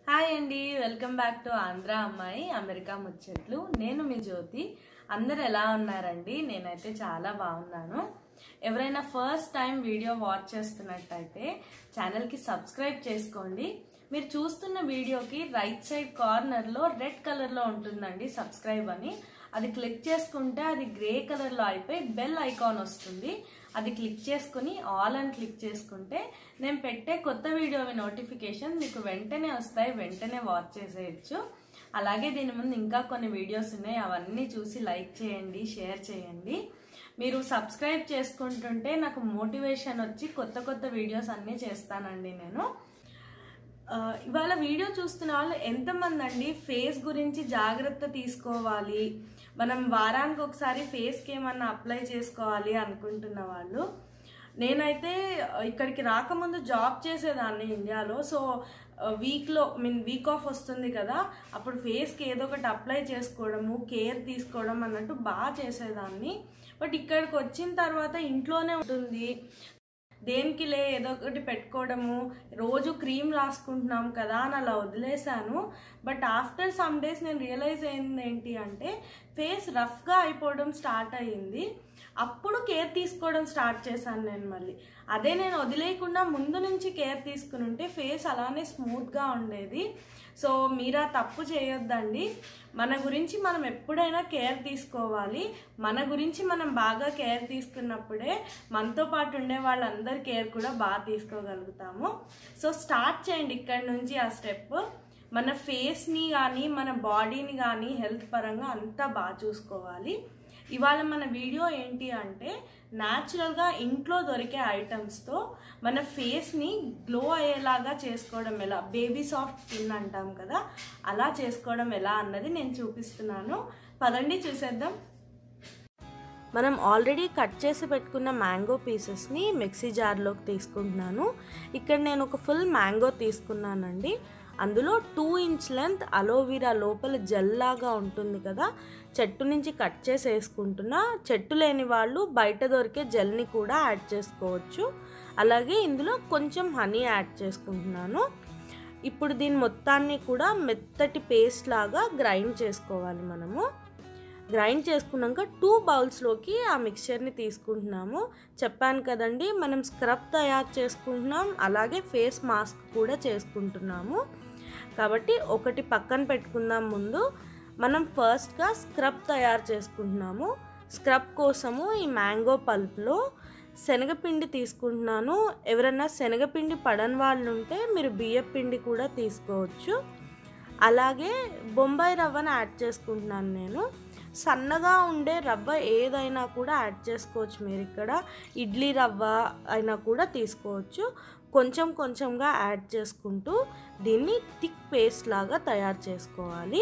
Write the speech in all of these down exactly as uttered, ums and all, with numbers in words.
Hi అండి, welcome back to Andhra అమ్మాయి America ముచ్చట్లు. నేను మీ జ్యోతి. అందరు ఎలా ఉన్నారండి? నేనైతే చాలా బాగున్నాను. ఎవరైనా ఫస్ట్ టైం వీడియో వాచ్ చేస్తున్నట్టయితే ఛానల్కి సబ్స్క్రైబ్ చేసుకోండి. మీరు చూస్తున్న వీడియోకి రైట్ సైడ్ కార్నర్లో రెడ్ కలర్లో ఉంటుందండి సబ్స్క్రైబ్ అని. అది క్లిక్ చేసుకుంటే అది గ్రే కలర్లో అయిపోయి బెల్ ఐకాన్ వస్తుంది. అది క్లిక్ చేసుకుని ఆల్ అని క్లిక్ చేసుకుంటే నేను పెట్టే కొత్త వీడియోవి నోటిఫికేషన్ మీకు వెంటనే వస్తాయి, వెంటనే వాచ్ చేసేయచ్చు. అలాగే దీని ముందు ఇంకా కొన్ని వీడియోస్ ఉన్నాయి, అవన్నీ చూసి లైక్ చేయండి, షేర్ చేయండి. మీరు సబ్స్క్రైబ్ చేసుకుంటుంటే నాకు మోటివేషన్ వచ్చి కొత్త కొత్త వీడియోస్ అన్నీ చేస్తానండి నేను. ఇవాళ వీడియో చూస్తున్న వాళ్ళు ఎంతమంది అండి ఫేస్ గురించి జాగ్రత్త తీసుకోవాలి, మనం వారానికి ఒకసారి ఫేస్కి ఏమన్నా అప్లై చేసుకోవాలి అనుకుంటున్న వాళ్ళు. నేనైతే ఇక్కడికి రాకముందు జాబ్ చేసేదాన్ని ఇండియాలో. సో వీక్లో మీన్ వీక్ ఆఫ్ వస్తుంది కదా, అప్పుడు ఫేస్కి ఏదో ఒకటి అప్లై చేసుకోవడము, కేర్ తీసుకోవడం అన్నట్టు బాగా చేసేదాన్ని. బట్ ఇక్కడికి వచ్చిన తర్వాత ఇంట్లోనే ఉంటుంది, దేనికి లే ఏదో ఒకటి పెట్టుకోవడము, రోజు క్రీమ్ రాసుకుంటున్నాం కదా అని అలా వదిలేశాను. బట్ ఆఫ్టర్ సమ్ డేస్ నేను రియలైజ్ అయింది ఏంటి అంటే ఫేస్ రఫ్గా అయిపోవడం స్టార్ట్ అయ్యింది. అప్పుడు కేర్ తీసుకోవడం స్టార్ట్ చేశాను నేను మళ్ళీ. అదే నేను వదిలేయకుండా ముందు నుంచి కేర్ తీసుకుని ఉంటే ఫేస్ అలానే స్మూత్గా ఉండేది. సో మీరు ఆ తప్పు చేయొద్దండి. మన గురించి మనం ఎప్పుడైనా కేర్ తీసుకోవాలి. మన గురించి మనం బాగా కేర్ తీసుకున్నప్పుడే మనతో పాటు ఉండే వాళ్ళందరి కేర్ కూడా బాగా తీసుకోగలుగుతాము. సో స్టార్ట్ చేయండి ఇక్కడ నుంచి ఆ స్టెప్. మన ఫేస్ని కానీ మన బాడీని కానీ హెల్త్ పరంగా అంతా బాగా చూసుకోవాలి. ఇవాళ మన వీడియో ఏంటి అంటే న్యాచురల్గా ఇంట్లో దొరికే ఐటమ్స్తో మన ఫేస్ని గ్లో అయ్యేలాగా చేసుకోవడం ఎలా, బేబీ సాఫ్ట్ స్కిన్ అంటాం కదా, అలా చేసుకోవడం ఎలా అన్నది నేను చూపిస్తున్నాను. పదండి చూసేద్దాం. మనం ఆల్రెడీ కట్ చేసి పెట్టుకున్న మ్యాంగో పీసెస్ని మిక్సీ జార్లోకి తీసుకుంటున్నాను. ఇక్కడ నేను ఒక ఫుల్ మ్యాంగో తీసుకున్నానండి. అందులో టూ ఇంచ్ లెంత్ అలోవెరా లోపల జెల్ లాగా ఉంటుంది కదా, చెట్టు నుంచి కట్ చేసి వేసుకుంటున్నా. చెట్టు లేని వాళ్ళు బయట దొరికే జెల్ని కూడా యాడ్ చేసుకోవచ్చు. అలాగే ఇందులో కొంచెం హనీ యాడ్ చేసుకుంటున్నాను. ఇప్పుడు దీని మొత్తాన్ని కూడా మెత్తటి పేస్ట్ లాగా గ్రైండ్ చేసుకోవాలి. మనము గ్రైండ్ చేసుకున్నాక టూ బౌల్స్లోకి ఆ మిక్చర్ని తీసుకుంటున్నాము. చెప్పాను కదండి, మనం స్క్రబ్ తయారు చేసుకుంటున్నాం, అలాగే ఫేస్ మాస్క్ కూడా చేసుకుంటున్నాము. కాబట్టి ఒకటి పక్కన పెట్టుకుందాం. ముందు మనం ఫస్ట్గా స్క్రబ్ తయారు చేసుకుంటున్నాము. స్క్రబ్ కోసము ఈ మ్యాంగో పల్ప్లో శనగపిండి తీసుకుంటున్నాను. ఎవరైనా శనగపిండి పడని వాళ్ళు ఉంటే మీరు బియ్యం పిండి కూడా తీసుకోవచ్చు. అలాగే బొంబాయి రవ్వను యాడ్ చేసుకుంటున్నాను నేను. సన్నగా ఉండే రవ్వ ఏదైనా కూడా యాడ్ చేసుకోవచ్చు. మీరు ఇక్కడ ఇడ్లీ రవ్వ అయినా కూడా తీసుకోవచ్చు. కొంచెం కొంచెంగా యాడ్ చేసుకుంటూ దీన్ని థిక్ పేస్ట్ లాగా తయారు చేసుకోవాలి.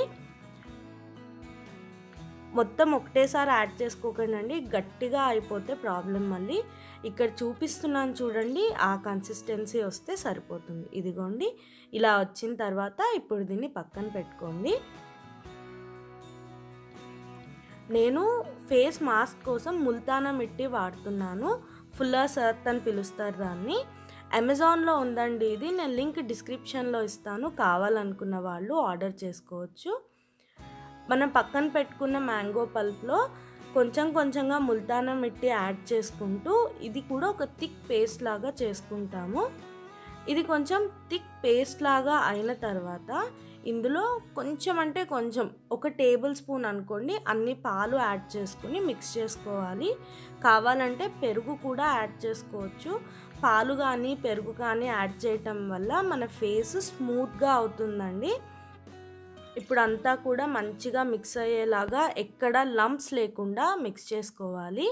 మొత్తం ఒకటేసారి యాడ్ చేసుకోకండి, గట్టిగా అయిపోతే ప్రాబ్లం మళ్ళీ. ఇక్కడ చూపిస్తున్నాను చూడండి, ఆ కన్సిస్టెన్సీ వస్తే సరిపోతుంది. ఇదిగోండి, ఇలా వచ్చిన తర్వాత ఇప్పుడు దీన్ని పక్కన పెట్టుకోండి. నేను ఫేస్ మాస్క్ కోసం ముల్తానా మిట్టి వాడుతున్నాను. ఫుల్లర్స్ ఎర్త్ అని పిలుస్తారు దాన్ని. అమెజాన్లో ఉందండి ఇది, నేను లింక్ డిస్క్రిప్షన్లో ఇస్తాను, కావాలనుకున్న వాళ్ళు ఆర్డర్ చేసుకోవచ్చు. మనం పక్కన పెట్టుకున్న మ్యాంగో పల్ప్లో కొంచెం కొంచెంగా ముల్తానా మిట్టి యాడ్ చేసుకుంటూ ఇది కూడా ఒక థిక్ పేస్ట్ లాగా చేసుకుంటాము. ఇది కొంచెం థిక్ పేస్ట్ లాగా అయిన తర్వాత ఇందులో కొంచెం అంటే కొంచెం ఒక టేబుల్ స్పూన్ అనుకోండి అన్ని పాలు యాడ్ చేసుకుని మిక్స్ చేసుకోవాలి. కావాలంటే పెరుగు కూడా యాడ్ చేసుకోవచ్చు. పాలు కానీ పెరుగు కానీ యాడ్ చేయటం వల్ల మన ఫేస్ స్మూత్గా అవుతుందండి. ఇప్పుడు అంతా కూడా మంచిగా మిక్స్ అయ్యేలాగా ఎక్కడ లంప్స్ లేకుండా మిక్స్ చేసుకోవాలి.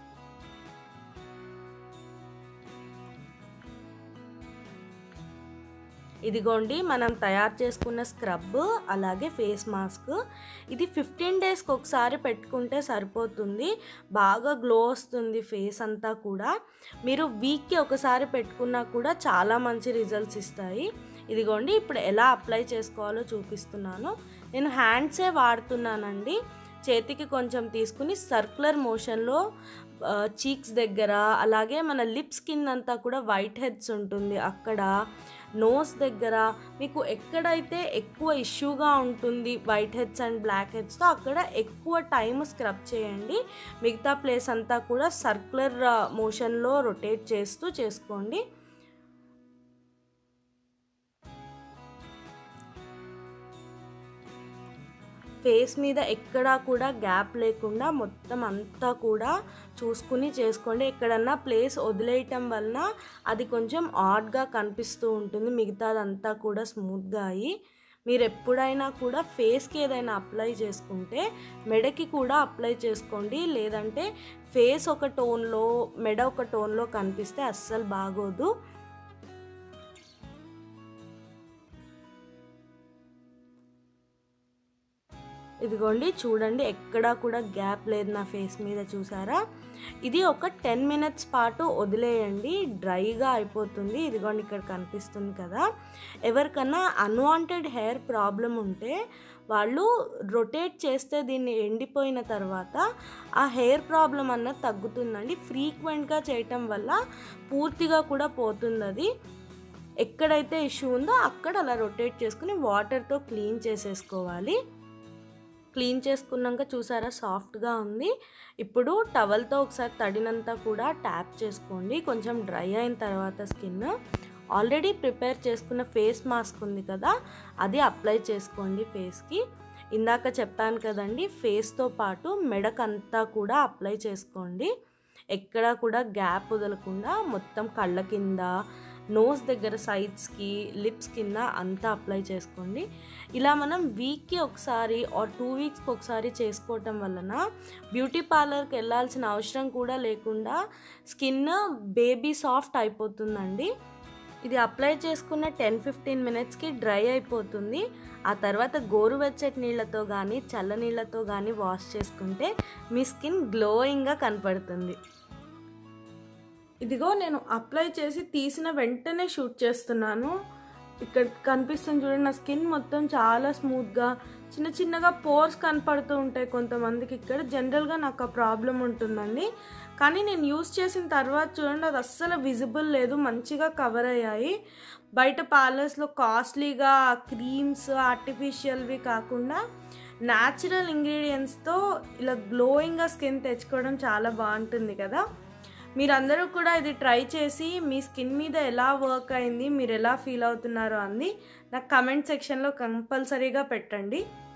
ఇదిగోండి మనం తయారు చేసుకున్న స్క్రబ్ అలాగే ఫేస్ మాస్క్. ఇది ఫిఫ్టీన్ డేస్కి ఒకసారి పెట్టుకుంటే సరిపోతుంది, బాగా గ్లో వస్తుంది ఫేస్ అంతా కూడా. మీరు వీక్కి ఒకసారి పెట్టుకున్నా కూడా చాలా మంచి రిజల్ట్స్ ఇస్తాయి. ఇదిగోండి ఇప్పుడు ఎలా అప్లై చేసుకోవాలో చూపిస్తున్నాను. నేను హ్యాండ్సే వాడుతున్నానండి. చేతికి కొంచెం తీసుకుని సర్క్యులర్ మోషన్లో చీక్స్ దగ్గర, అలాగే మన లిప్ స్కిన్ అంతా కూడా వైట్ హెడ్స్ ఉంటుంది అక్కడ, నోస్ దగ్గర మీకు ఎక్కడైతే ఎక్కువ ఇష్యూగా ఉంటుంది వైట్ హెడ్స్ అండ్ బ్లాక్ హెడ్స్తో అక్కడ ఎక్కువ టైం స్క్రబ్ చేయండి. మిగతా ప్లేస్ అంతా కూడా సర్క్యులర్ మోషన్లో రొటేట్ చేస్తూ చేసుకోండి. ఫేస్ మీద ఎక్కడా కూడా గ్యాప్ లేకుండా మొత్తం అంతా కూడా చూసుకుని చేసుకోండి. ఎక్కడన్నా ప్లేస్ వదిలేయటం వలన అది కొంచెం ఆడ్గా కనిపిస్తూ ఉంటుంది, మిగతాదంతా కూడా స్మూత్గా అయ్యి. మీరు ఎప్పుడైనా కూడా ఫేస్కి ఏదైనా అప్లై చేసుకుంటే మెడకి కూడా అప్లై చేసుకోండి. లేదంటే ఫేస్ ఒక టోన్లో మెడ ఒక టోన్లో కనిపిస్తే అస్సలు బాగోదు. ఇదిగోండి చూడండి, ఎక్కడా కూడా గ్యాప్ లేదు నా ఫేస్ మీద, చూసారా? ఇది ఒక టెన్ మినిట్స్ పాటు వదిలేయండి, డ్రైగా అయిపోతుంది. ఇదిగోండి ఇక్కడ కనిపిస్తుంది కదా. ఎవరికన్నా అన్వాంటెడ్ హెయిర్ ప్రాబ్లం ఉంటే వాళ్ళు రొటేట్ చేస్తే దీన్ని ఎండిపోయిన తర్వాత ఆ హెయిర్ ప్రాబ్లం అన్నది తగ్గుతుందండి. ఫ్రీక్వెంట్గా చేయటం వల్ల పూర్తిగా కూడా పోతుంది. అది ఎక్కడైతే ఇష్యూ ఉందో అక్కడ అలా రొటేట్ చేసుకుని వాటర్తో క్లీన్ చేసేసుకోవాలి. క్లీన్ చేసుకున్నాక చూసారా సాఫ్ట్గా ఉంది. ఇప్పుడు టవల్తో ఒకసారి తడినంతా కూడా ట్యాప్ చేసుకోండి. కొంచెం డ్రై అయిన తర్వాత స్కిన్ ఆల్రెడీ ప్రిపేర్ చేసుకున్న ఫేస్ మాస్క్ ఉంది కదా, అది అప్లై చేసుకోండి ఫేస్కి. ఇందాక చెప్పాను కదండి, ఫేస్తో పాటు మెడకంతా కూడా అప్లై చేసుకోండి. ఎక్కడా కూడా గ్యాప్ వదలకుండా మొత్తం కళ్ళ కింద, నోస్ దగ్గర, సైడ్స్కి, లిప్స్ కింద అంతా అప్లై చేసుకోండి. ఇలా మనం వీక్కి ఒకసారి ఆర్ టూ వీక్స్కి ఒకసారి చేసుకోవటం వలన బ్యూటీ పార్లర్కి వెళ్ళాల్సిన అవసరం కూడా లేకుండా స్కిన్ బేబీ సాఫ్ట్ అయిపోతుందండి. ఇది అప్లై చేసుకున్న టెన్ ఫిఫ్టీన్ మినిట్స్కి డ్రై అయిపోతుంది. ఆ తర్వాత గోరువెచ్చటి నీళ్ళతో కానీ చల్ల నీళ్ళతో కానీ వాష్ చేసుకుంటే మీ స్కిన్ గ్లోయింగ్గా కనపడుతుంది. ఇదిగో నేను అప్లై చేసి తీసిన వెంటనే షూట్ చేస్తున్నాను. ఇక్కడ కనిపిస్తుంది చూడండి, నా స్కిన్ మొత్తం చాలా స్మూత్గా, చిన్న చిన్నగా పోర్స్ కనపడుతూ ఉంటాయి కొంతమందికి. ఇక్కడ జనరల్గా నాకు ఆ ప్రాబ్లం ఉంటుందండి, కానీ నేను యూస్ చేసిన తర్వాత చూడండి అది అస్సలు విజిబుల్ లేదు, మంచిగా కవర్ అయ్యాయి. బయట పార్లర్స్లో కాస్ట్లీగా క్రీమ్స్ ఆర్టిఫిషియల్వి కాకుండా న్యాచురల్ ఇంగ్రీడియంట్స్తో ఇలా గ్లోయింగ్గా స్కిన్ తెచ్చుకోవడం చాలా బాగుంటుంది కదా. మీరందరూ కూడా ఇది ట్రై చేసి మీ స్కిన్ మీద ఎలా వర్క్ అయింది, మీరు ఎలా ఫీల్ అవుతున్నారో అంది నాకు కమెంట్ సెక్షన్లో కంపల్సరీగా పెట్టండి.